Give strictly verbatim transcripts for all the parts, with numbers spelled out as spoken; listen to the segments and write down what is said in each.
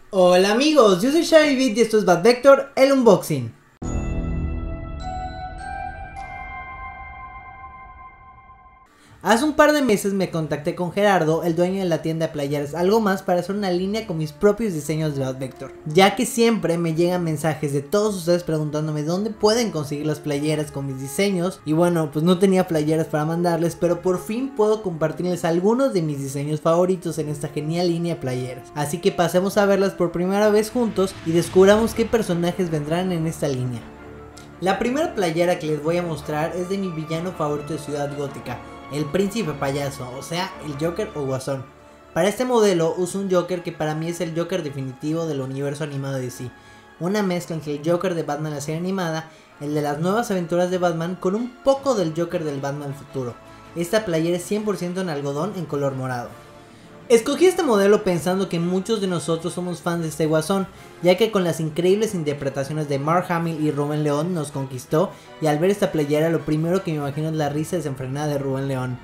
Hola amigos, yo soy Xavi y esto es Bad Vector, el unboxing. Hace un par de meses me contacté con Gerardo, el dueño de la tienda de playeras Algo Más, para hacer una línea con mis propios diseños de Bad Vector, ya que siempre me llegan mensajes de todos ustedes preguntándome dónde pueden conseguir las playeras con mis diseños. Y bueno, pues no tenía playeras para mandarles, pero por fin puedo compartirles algunos de mis diseños favoritos en esta genial línea de playeras. Así que pasemos a verlas por primera vez juntos y descubramos qué personajes vendrán en esta línea. La primera playera que les voy a mostrar es de mi villano favorito de Ciudad Gótica, el príncipe payaso, o sea, el Joker o Guasón. Para este modelo uso un Joker que para mí es el Joker definitivo del universo animado de D C. Una mezcla entre el Joker de Batman la serie animada, el de las nuevas aventuras de Batman, con un poco del Joker del Batman futuro. Esta playera es cien por ciento en algodón en color morado. Escogí este modelo pensando que muchos de nosotros somos fans de este Guasón, ya que con las increíbles interpretaciones de Mark Hamill y Rubén León nos conquistó, y al ver esta playera lo primero que me imagino es la risa desenfrenada de Rubén León.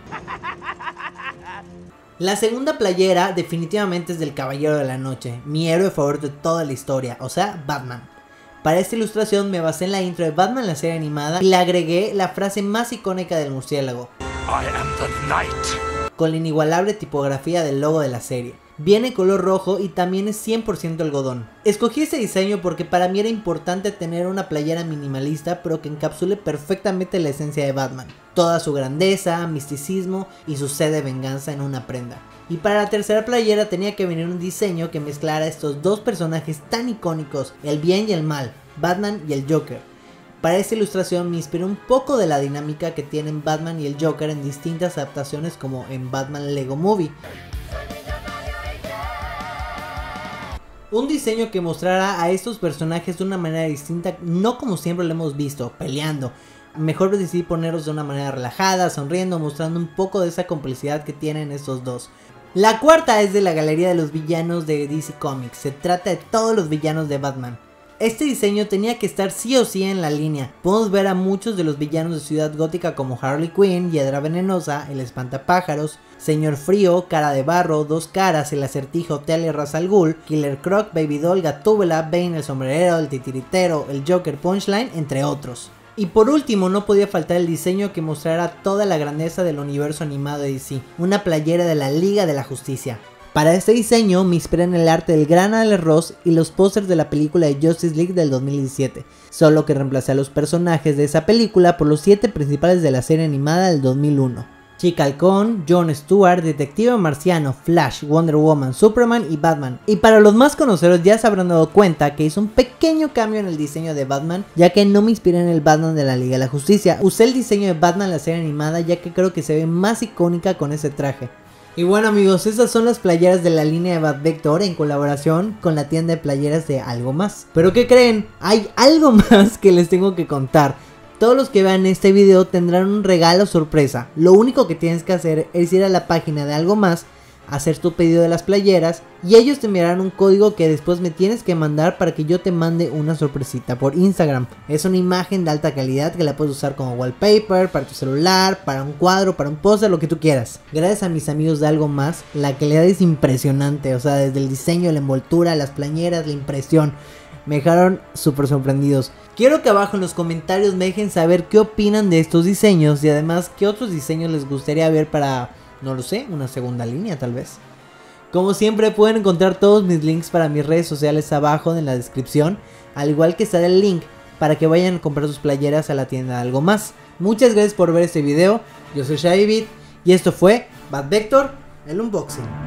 La segunda playera definitivamente es del Caballero de la Noche, mi héroe favorito de toda la historia, o sea, Batman. Para esta ilustración me basé en la intro de Batman la serie animada y le agregué la frase más icónica del murciélago: I am the night, con la inigualable tipografía del logo de la serie. Viene en color rojo y también es cien por ciento algodón. Escogí este diseño porque para mí era importante tener una playera minimalista pero que encapsule perfectamente la esencia de Batman, toda su grandeza, misticismo y su sed de venganza en una prenda. Y para la tercera playera tenía que venir un diseño que mezclara estos dos personajes tan icónicos, el bien y el mal, Batman y el Joker. Para esta ilustración me inspiré un poco de la dinámica que tienen Batman y el Joker en distintas adaptaciones, como en Batman Lego Movie. Un diseño que mostrara a estos personajes de una manera distinta, no como siempre lo hemos visto, peleando. Mejor decidí ponerlos de una manera relajada, sonriendo, mostrando un poco de esa complicidad que tienen estos dos. La cuarta es de la galería de los villanos de D C Comics. Se trata de todos los villanos de Batman. Este diseño tenía que estar sí o sí en la línea. Podemos ver a muchos de los villanos de Ciudad Gótica como Harley Quinn, Hiedra Venenosa, el Espantapájaros, Señor Frío, Cara de Barro, Dos Caras, el Acertijo, Talia Ra's al Ghul, Killer Croc, Baby Doll, Gatúbela, Bane, el Sombrerero, el Titiritero, el Joker Punchline, entre otros. Y por último no podía faltar el diseño que mostrara toda la grandeza del universo animado de D C, una playera de la Liga de la Justicia. Para este diseño me inspiré en el arte del gran Alex Ross y los pósters de la película de Justice League del dos mil diecisiete, solo que reemplacé a los personajes de esa película por los siete principales de la serie animada del dos mil uno. Chica Halcón, Jon Stewart, Detective Marciano, Flash, Wonder Woman, Superman y Batman. Y para los más conocedores ya se habrán dado cuenta que hice un pequeño cambio en el diseño de Batman, ya que no me inspiré en el Batman de la Liga de la Justicia. Usé el diseño de Batman la serie animada, ya que creo que se ve más icónica con ese traje. Y bueno amigos, estas son las playeras de la línea de Bad Vector en colaboración con la tienda de playeras de Algo Más. Pero ¿qué creen? Hay algo más que les tengo que contar. Todos los que vean este video tendrán un regalo sorpresa. Lo único que tienes que hacer es ir a la página de Algo Más, hacer tu pedido de las playeras y ellos te enviarán un código que después me tienes que mandar para que yo te mande una sorpresita por Instagram. Es una imagen de alta calidad que la puedes usar como wallpaper, para tu celular, para un cuadro, para un póster, lo que tú quieras. Gracias a mis amigos de Algo Más, la calidad es impresionante, o sea, desde el diseño, la envoltura, las playeras, la impresión. Me dejaron súper sorprendidos. Quiero que abajo en los comentarios me dejen saber qué opinan de estos diseños y además qué otros diseños les gustaría ver para, no lo sé, una segunda línea tal vez. Como siempre pueden encontrar todos mis links para mis redes sociales abajo en la descripción, al igual que estará el link para que vayan a comprar sus playeras a la tienda de Algo Más. Muchas gracias por ver este video, yo soy Xavi y esto fue Bad Vector, el unboxing.